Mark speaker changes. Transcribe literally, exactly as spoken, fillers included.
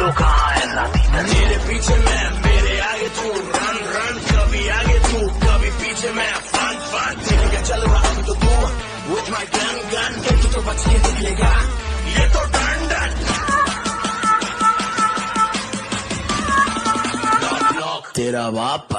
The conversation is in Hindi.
Speaker 1: तो कहाँ है साथी?
Speaker 2: मेरे पीछे मैं, मेरे आगे तू, रन रन, कभी आगे तू, कभी पीछे मैं, फन फन, ठीक है चल रहा अभी तो तू, with my gun gun, एक तो बच के निकलेगा, ये तो डन डन। तेरा बाप